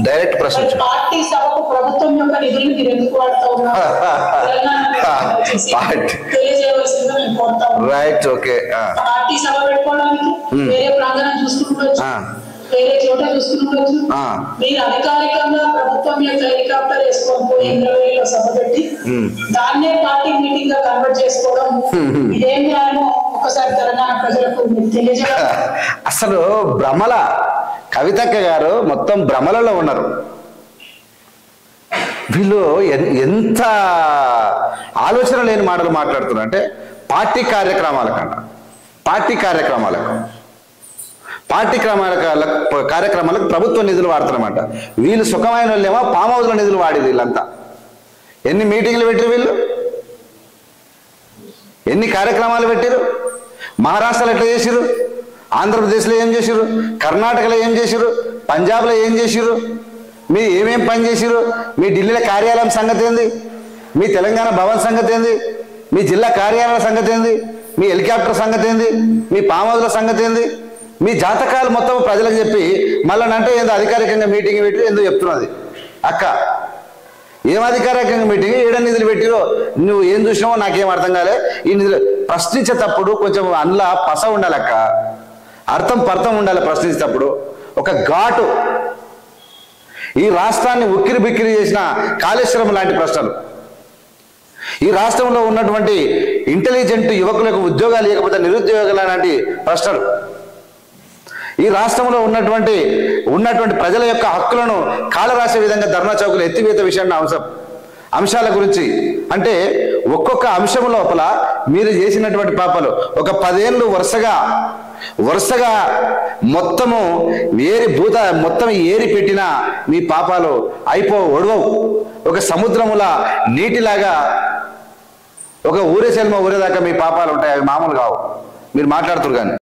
Direct ప్రశ్న. Party సభకు ప్రభుత్వం యొక్క నిధులను మీరు ఎందుకు వాడుతూ ఉన్నారు తెలియజేయవలసిందిగా మేము కోరుతా ఉన్నాం. Right, okay. పార్టీ సభ పెట్టుకోవడానికి వేరే ప్రాంగణం చూసుకుంటుండొచ్చు, వేరే చోట చూసుకుంటుండొచ్చు. మీరు అధికారికంగా ప్రభుత్వం యొక్క హెలికాప్టర్ వేసుకొని పోయి ఇంద్రవేలిలో సభ పెట్టి దాన్నే పార్టీ మీటింగ్ గా కన్వర్ట్ చేసుకోవడం ఇదేం న్యాయమో ఒకసారి తెలంగాణ ప్రజలకు తెలియజేయాలి. అసలు భ్రమల కవితక్క గారు మొత్తం భ్రమలలో ఉన్నారు. వీళ్ళు ఎంత ఆలోచన లేని మాటలు మాట్లాడుతున్నారు అంటే పార్టీ కార్యక్రమాలకు ప్రభుత్వ నిధులు వాడుతున్నమాట. వీళ్ళు సుఖమైన వాళ్ళేమో ఫామ్ హౌస్ల నిధులు వాడేది. వీళ్ళంతా ఎన్ని మీటింగ్లు పెట్టారు, వీళ్ళు ఎన్ని కార్యక్రమాలు పెట్టారు. మహారాష్ట్రలో ఎట్లా చేసిరు, ఆంధ్రప్రదేశ్లో ఏం చేసిరు, కర్ణాటకలో ఏం చేసిరు, పంజాబ్లో ఏం చేసిరు, మీ ఏమేం పని చేసిరు, మీ ఢిల్లీలో కార్యాలయం సంగతి ఏంది, మీ తెలంగాణ భవన్ సంగతి ఏంది, మీ జిల్లా కార్యాలయాల సంగతి ఏంది, మీ హెలికాప్టర్ సంగతి ఏంది, మీ ఫామ్ హౌస్ల సంగతి ఏంది, మీ జాతకాలు మొత్తం ప్రజలకు చెప్పి మళ్ళీ అంటే ఏందో అధికారికంగా మీటింగ్ పెట్టి ఎందుకు చెప్తున్నది అక్క. ఏం అధికారికంగా మీటింగ్, ఏడ నిధులు పెట్టిరో నువ్వు ఏం చూసినావో నాకేం అర్థం కాలే. ఈ నిధులు ప్రశ్నించేటప్పుడు కొంచెం అందులో పస ఉండాలి అక్క, అర్థం ఉండాలి ప్రశ్నించేటప్పుడు. ఒక ఘాటు ఈ రాష్ట్రాన్ని ఉక్కిరి బిక్కిరి చేసిన కాళేశ్వరం లాంటి ప్రశ్నలు, ఈ రాష్ట్రంలో ఉన్నటువంటి ఇంటెలిజెంట్ యువకులకు ఉద్యోగాలు లేకపోతే నిరుద్యోగాల లాంటి ప్రశ్నలు, ఈ రాష్ట్రంలో ఉన్నటువంటి ప్రజల యొక్క హక్కులను కాలరాసే విధంగా ధర్నా చౌకులు ఎత్తివేత విషయాన్ని అంశాల గురించి అంటే ఒక్కొక్క అంశం లోపల మీరు చేసినటువంటి పాపాలు ఒక 10 ఏళ్ళు వరుసగా మొత్తము మొత్తం ఏరి పెట్టినా మీ పాపాలు ఒడవవు. ఒక సముద్రముల నీటిలాగా ఒక ఊరేదాకా మీ పాపాలు ఉంటాయి, అవి మామూలు కావు. మీరు మాట్లాడుతురు కానీ